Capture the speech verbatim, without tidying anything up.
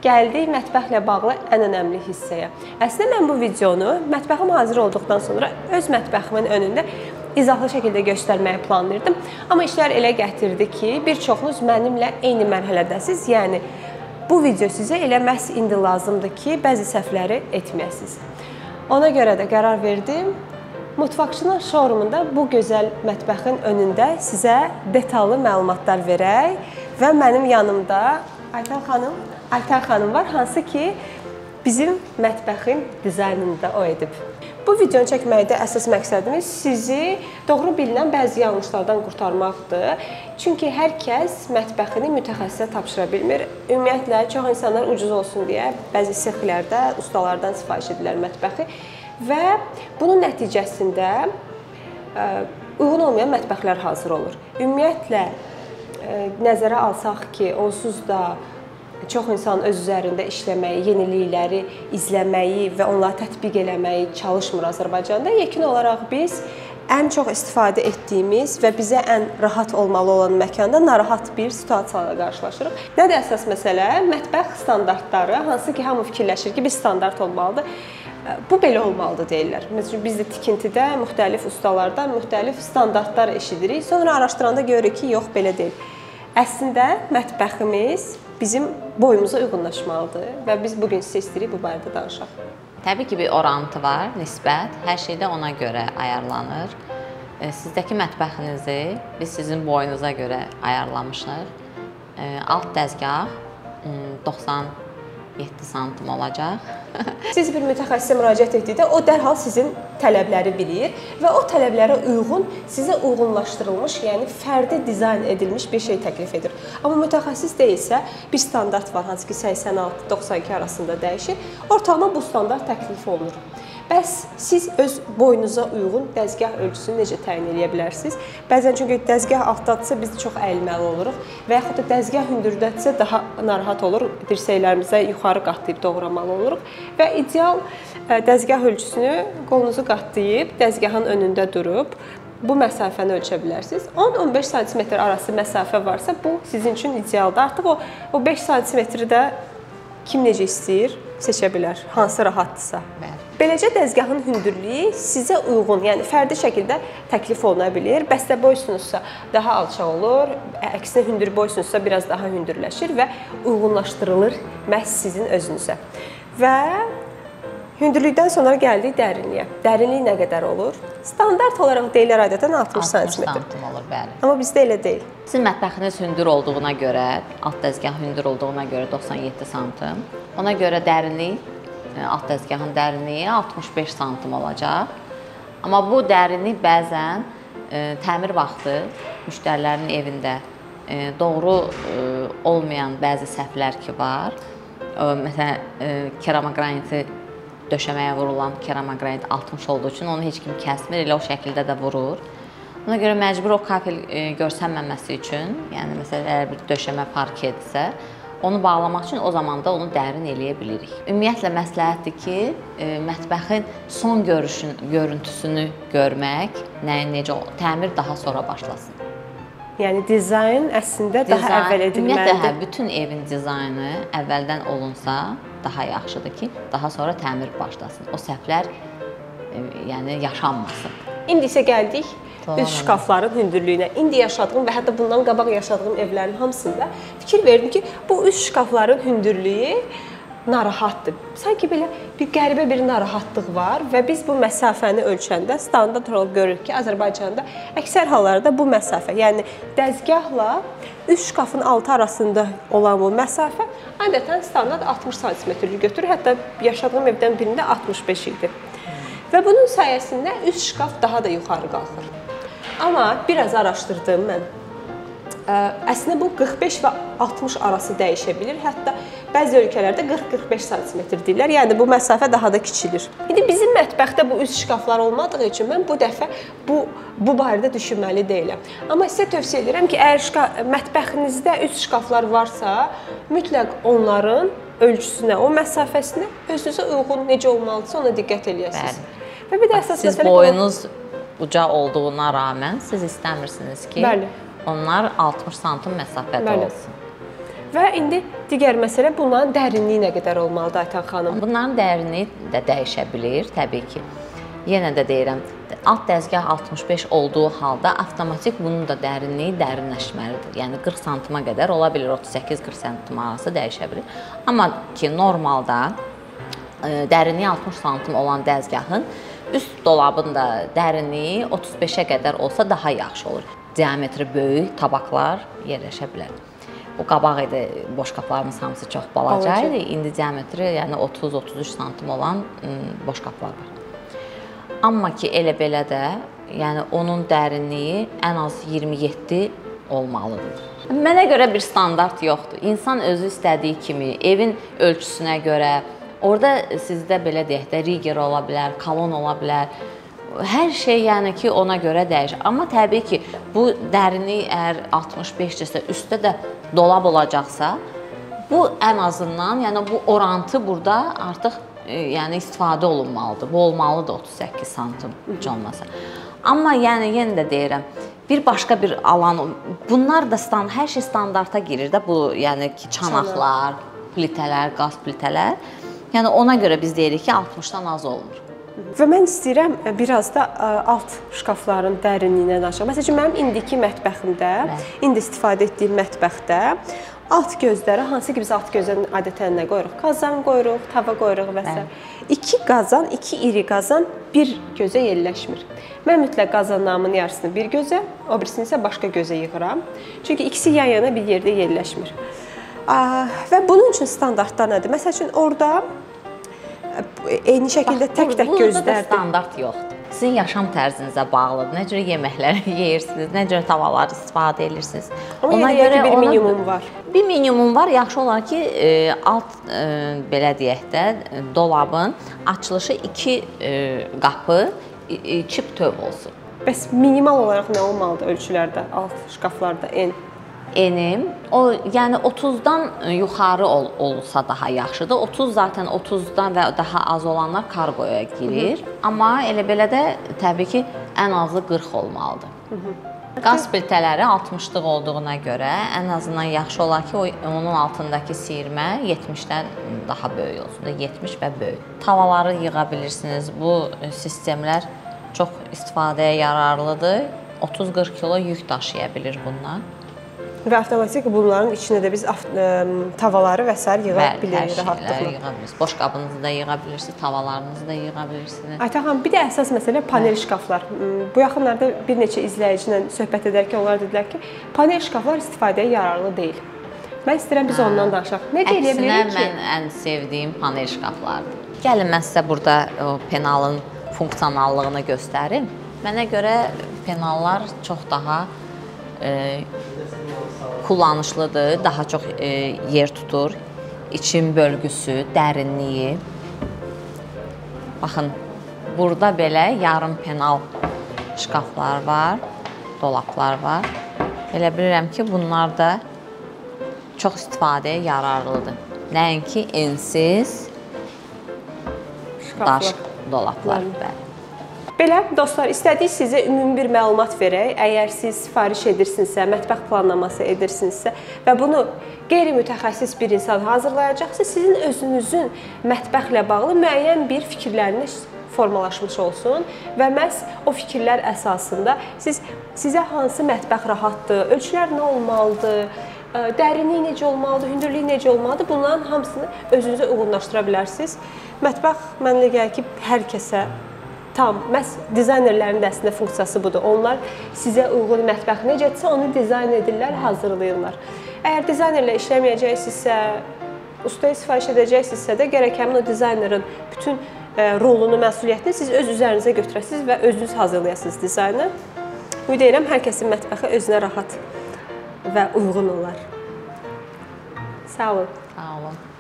Gəldik mətbəxlə bağlı ən önəmli hissəyə. Əslində mən bu videonu mətbəxim hazır olduqdan sonra öz mətbəximin önündə izahlı şəkildə göstərməyi planlayırdım. Amma işlər elə gətirdi ki, bir çoxunuz mənimlə eyni mərhələdəsiz. Yəni, bu video sizə elə məhz indi lazımdır ki, bəzi səhvləri etməyəsiniz. Ona görə də qərar verdim. Mutfaqçının showroomunda bu gözəl mətbəxin önündə sizə detallı məlumatlar verək və mənim yanımda Aytən xanım, Aytən xanım var, hansı ki, bizim mətbəxin dizaynını da o edib. Bu videonu çəkməkdə əsas məqsədimiz sizi doğru bilinən bəzi yanlışlardan qurtarmaqdır. Çünki hər kəs mətbəxini mütəxəssisə tapşıra bilmir. Ümumiyyətlə, çox insanlar ucuz olsun deyə bəzi sexlərdə ustalardan sifariş edirlər mətbəxi və bunun nəticəsində ə, uyğun olmayan mətbəxlər hazır olur. Ümumiyyətlə, ə, nəzərə alsaq ki, onsuz da çox insan öz üzərində işləməyi, yenilikləri izləməyi və onları tətbiq eləməyi çalışmır Azərbaycanda. Yekun olaraq biz ən çox istifadə etdiyimiz və bizə ən rahat olmalı olan məkanda narahat bir situasiyalarla qarşılaşırıq. Nədir əsas məsələ? Mətbəx standartları, hansı ki, hamı fikirləşir ki, bir standart olmalıdır. Bu belə olmalıdır deyirlər. Məsələn, biz də tikintidə müxtəlif ustalardan müxtəlif standartlar eşidirik. Sonra araşdıranda görürük ki, yox, belə deyil. Əslində, mətbəximiz bizim boyumuza uyğunlaşmalıdır və biz bugün sizə istəyirik bu barədə danışaq. Təbii ki, bir orantı var, nisbət. Hər şeydə ona görə ayarlanır. Sizdəki mətbəxinizi biz sizin boyunuza görə ayarlamışıq. Alt dəzgah doxsan yeddi santim olacaq. Siz bir mütəxəssisə müraciət etdikdə o dərhal sizin tələbləri bilir və o tələblərə uyğun sizə uyğunlaşdırılmış, yəni fərdi dizayn edilmiş bir şey təklif edir. Amma mütəxəssis deyilsə, bir standart var, hansı ki səksən altı doxsan iki arasında dəyişir. Ortalama bu standart təklif olunur. Bəs siz öz boyunuza uyğun dəzgah ölçüsünü necə təyin edə bilərsiniz? Bəzən çünki dəzgah altdadırsa biz çox əyilməli oluruq və yaxud da dəzgah hündürdədirsə daha narahat olur. Dirsəklərimizə yuxarı qatlayıb doğramalı oluruq və ideal dəzgah ölçüsünü qolunuzu qatlayıb dəzgahın önündə durub bu məsafəni ölçə bilərsiniz. on on beş santimetr arası məsafə varsa bu sizin üçün idealdır. Artıq o, o beş santimetri də kim necə istəyir seçə bilər, hansı rahatdırsa. Bəli. Beləcə dəzgahın hündürlüyü sizə uyğun, yəni fərdi şəkildə təklif oluna bilir. Bəstə boysunuzsa daha alçaq olur, əksinə hündür boysunuzsa biraz daha hündürləşir və uyğunlaşdırılır məhz sizin özünüzə. Və hündürlükdən sonra gəldik dərinliyə. Dərinlik nə qədər olur? Standart olaraq deyilər adətən altmış santimetr. altmış santim olur, bəli. Amma bizdə elə deyil. Sizin mətbəxiniz hündür olduğuna görə, alt dəzgah hündür olduğuna görə doxsan yeddi santim. Ona görə dərinlik, alt dəzgahın dərinliyi altmış beş santim olacaq. Amma bu dərinlik bəzən e, təmir vaxtı müştərilərin evində e, doğru e, olmayan bəzi səhvlər ki var. E, məsələn, e, keramograniti döşəməyə vurulan keramogranit altmış olduğu üçün onu heç kim kəsmir, elə o şəkildə də vurur. Ona görə məcbur o kafel e, görsənməməsi üçün, yəni məsələn, əgər bir döşəmə parketdirsə, onu bağlamaq üçün o zaman da onu dərin eləyə bilirik. Ümumiyyətlə məsləhətdir ki, e, mətbəxin son görüşün, görüntüsünü görmək, nəyin necə, təmir daha sonra başlasın. Yəni dizayn əslində dizayn, daha əvvəl edilməlidir. Ümumiyyətlə, hə, bütün evin dizaynı əvvəldən olunsa daha yaxşıdır ki, daha sonra təmir başlasın. O səhvlər e, yəni yaşanmasın. İndi isə gəldik üst şkafların hündürlüyünə. İndi yaşadığım və hətta bundan qabaq yaşadığım evlərin hamısında fikir verdim ki, bu üst şkafların hündürlüyü narahatdır. Sanki belə bir qəribə bir narahatlıq var və biz bu məsafəni ölçəndə standart olaraq görürük ki, Azərbaycanda əksər hallarda bu məsafə, yəni dəzgahla üst şkafın altı arasında olan bu məsafə adətən standart altmış santimetrlik götürür. Hətta yaşadığım evdən birində altmış beş idi. Və bunun sayəsində üst şkaf daha da yuxarı qalxır. Amma biraz araşdırdım mən. Əslində bu qırx beş və altmış arası dəyişə bilir. Hətta bəzi ölkələrdə qırx qırx beş santimetr deyirlər. Yəni bu məsafə daha da kiçilir. İndi bizim mətbəxdə bu üst şkaflar olmadığı üçün mən bu dəfə bu bu barədə düşünməli deyiləm. Amma sizə tövsiyə edirəm ki, əgər şkaf, mətbəxinizdə üst şkaflar varsa, mütləq onların ölçüsünə, o məsafəsinə özünüzə uyğun necə olmalıdırsa ona diqqət eləyəsiniz. Və bir də əsas siz məsələ boyunuz uca olduğuna rağmen siz istəmirsiniz ki, bəli, onlar altmış santim məsafədə bəli olsun. Və indi digər məsələ bunların dərinliyi nə qədər olmalıdır Aytən xanım? Bunların dərinliyi də dəyişə bilir, təbii ki. Yenə də deyirəm, alt dəzgah altmış beş olduğu halda avtomatik bunun da dərinliyi dərinləşməlidir. Yəni qırx santima qədər ola bilər, otuz səkkiz qırx santim arası dəyişə bilir. Amma ki, normalda e, dərinliyi altmış santim olan dəzgahın üst dolabın da dərinliyi otuz beşə qədər olsa daha yaxşı olur. Diametri böyük tabaqlar yerləşə bilər. O qabaq idi, boşqablarımız hamısı çox balaca idi. İndi diametri yəni otuz otuz üç santim olan boşqablar var. Amma ki, elə belə də, yəni onun dərinliyi ən az iyirmi yeddi olmalıdır. Mənə görə bir standart yoxdur. İnsan özü istədiyi kimi, evin ölçüsünə görə, orada sizdə belə deyək də, rigger ola bilər, kalon ola bilər. Hər şey yəni ki, ona görə dəyişir. Amma təbii ki, bu dərinlik əgər altmış beşdirsə, üstdə də dolab olacaqsa, bu ən azından, yəni bu orantı burada artıq yəni istifadə olunmalıdır. Bu olmalıdır otuz səkkiz santim heç olmasa. Amma yəni yenə də deyirəm, bir başqa bir alan, bunlar da stand, hər şey standarta girir də bu, yəni ki, çanaqlar, plitələr, qaz plitələr. Yəni ona görə biz deyirik ki, altmışdan az olmur. Və mən istəyirəm biraz da alt şkafların dərinliyinə danışaq. Məsələn, mənim indiki mətbəximdə, indi istifadə etdiyim mətbəxdə alt gözləri, hansı ki biz alt gözlərin adətən nə qoyuruq? Qazan qoyuruq, tava qoyuruq və s. İki qazan, iki iri qazan bir gözə yerləşmir. Mən mütləq qazanlarımın yarısını bir gözə, o birisini isə başqa gözə yığıram. Çünki ikisi yan-yana bir yerdə yerləşmir. Və bunun üçün standartlar nədir? Məsəl üçün, orada eyni şəkildə tək-tək gözlərdir. Burada da standart yoxdur. Sizin yaşam tərzinizə bağlıdır. Nə cür yeməklər yeyirsiniz, nə cür tavalar istifadə edirsiniz. Ona görə bir minimum var. Bir minimum var. Yaxşı olar ki, alt belə deyək də, dolabın açılışı iki qapı, iki bütöv olsun. Bəs minimal olaraq nə olmalıdır ölçülərdə, alt şkaflarda en? Enim, o yəni otuzdan yuxarı ol, olsa daha yaxşıdır. otuz zaten otuzdan və daha az olanlar kargoya girir. Hı -hı. Amma elə belə də təbii ki, ən azı qırx olmalıdır. Hı -hı. Qaz plitələri altmışlıq olduğuna görə ən azından yaxşı olar ki, onun altındakı siyirmə yetmişdən daha böyük olsun. yetmiş və böyük. Tavaları yığa bilirsiniz. Bu sistemlər çox istifadəyə yararlıdır. otuz qırx kilo yük daşıya bilir bunlar. Və avtomatik bunların içində də biz tavaları və s. yığa bilirik rahatlıqla. Bəli, yığa bilirsiniz. Boşqabınızı da yığa bilirsiniz, tavalarınızı da yığa bilirsiniz. Aytən xanım, bir də əsas məsələ panel şkaflar. Bu yaxınlarda bir neçə izləyici ilə söhbət edərkən onlar dedilər ki, panel şkaflar istifadəyə yararlı deyil. Mən istəyirəm biz ondan danışaq. Necə eləyə bilirik ki? Əksinə, mən ən sevdiyim panel şkaflardır. Gəlin, mən sizə burada o penalın funksionallığını göstərim. Mənə görə penallar çox daha e, kullanışlıdır, daha çox e, yer tutur. İçin bölgüsü, dərinliyi. Baxın, burada belə yarım penal şkaflar var, dolaplar var. Elə bilirəm ki, bunlar da çox istifadəyə yararlıdır. Nəinki ensiz daş dolaplar. Belə, dostlar, istədik sizə ümumi bir məlumat verək. Əgər siz sifariş edirsinizsə, mətbəx planlaması edirsinizsə və bunu qeyri-mütəxəssis bir insan hazırlayacaqsa, sizin özünüzün mətbəxlə bağlı müəyyən bir fikirləriniz formalaşmış olsun və məhz o fikirlər əsasında siz sizə hansı mətbəx rahatdır, ölçülər nə olmalıdır, dərinlik necə olmalıdır, hündürlük necə olmalıdır, bunların hamısını özünüzə uyğunlaşdıra bilərsiniz. Mətbəx mənlə gəlir ki, hər kəsə tam, məhz dizaynerlərin də əslində funksiyası budur. Onlar sizə uyğun mətbəx necədirsə, onu dizayn edirlər, hazırlayırlar. Əgər dizaynerlə işləməyəcəksinizsə, ustaya sifariş edəcəksinizsə də gərək həmin o dizaynerin bütün rolunu, məsuliyyətini siz öz üzərinizə götürəsiniz və özünüz hazırlayasınız dizaynı. Ümid edirəm, hər kəsin mətbəxi özünə rahat və uyğun olar. Sağ olun. Sağ olun.